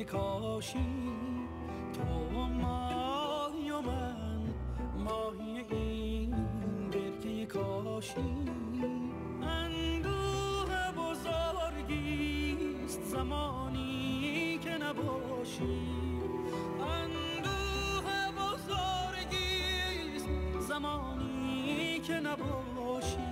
کاشی، تو ماهی و من ماهی این برکه کاشی. اندوه بزرگیست زمانی که نباشی، اندوه بزرگیست زمانی که نباشی.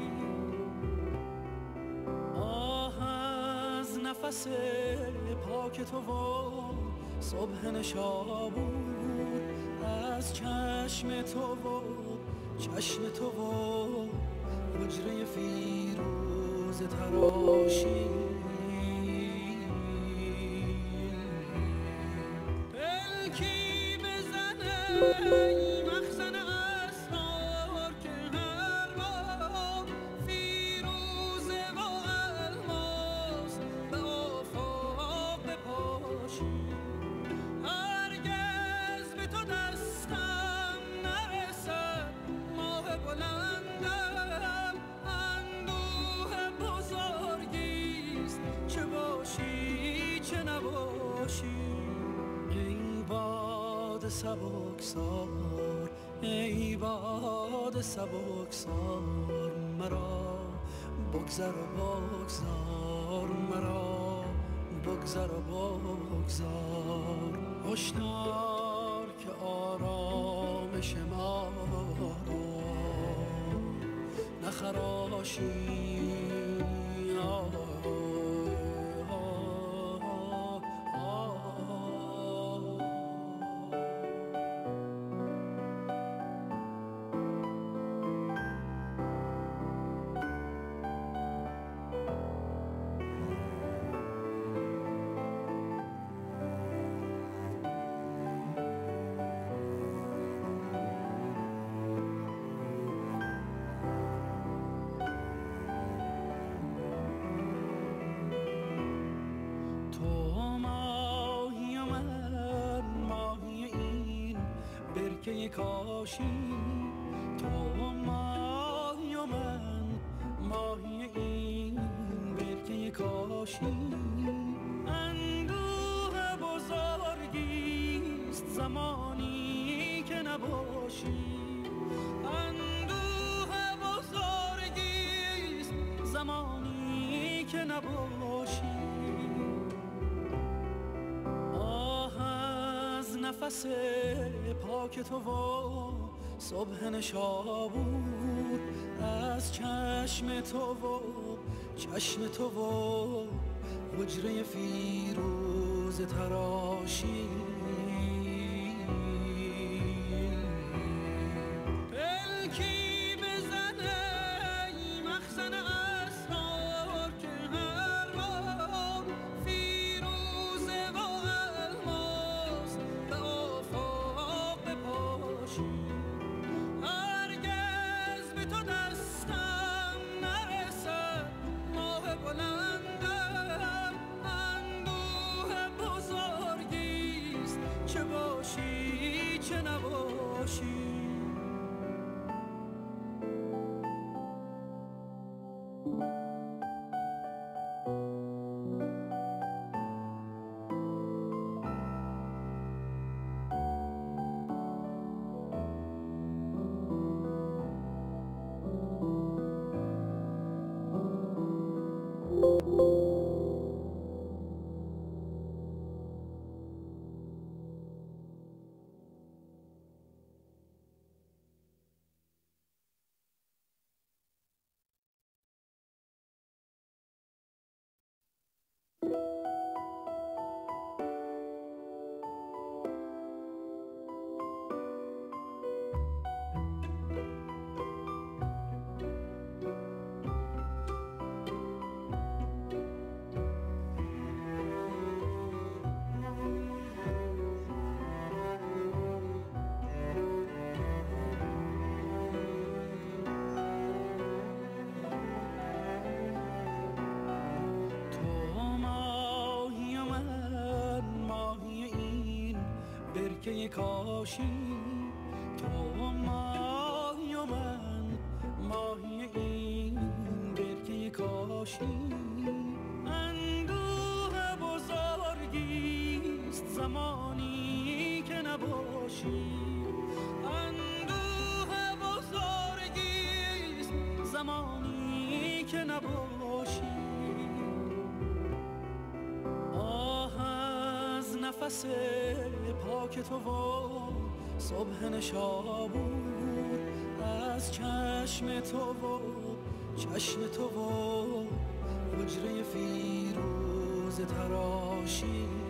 نفس پاک تو و صبح نشابور، از چشم تو و چشم تو و حجره فیروز تراشی. پلکی بزنه مخزن اسرار که هر بار فیروزه و الماس به آفاق بپاشی. هرگز به تو دستم نرسد ماه بلندم، اندوه بزرگیست چه باشی چه نباشی. ای باد سبکسار، ای باد سبکسار، مرا بگذر و بگذار، مرا بگذر و بگذار. هشدار که آرامش ما را نخراشی. کاشی، تو ماهی و من ماهی این برکه کاشی. اندوه بزرگیست زمانی که نباشی، اندوه بزرگیست زمانی که نباشی. نفس پاک تو و صبح نشابور، از چشم تو و چشم تو و حجره فیروز تراشی. پلکی بزنه مخزن اسرار که هر بار فیروزه و الماس به آفاق بپاشی. هرگز به تو دستم نرسد ماه بلندم، اندوه بزرگیست چه باشی چه نباشی. کاشی، تو ماهی و من ماهی این برکه کاشی. اندوه بزرگی زمانی که نباشی اندوه بزرگیست زمانی که نباشی آه از نفس پاک تو و صبح نشابور از چشم تو و چشم تو و حجره فیروز تراشی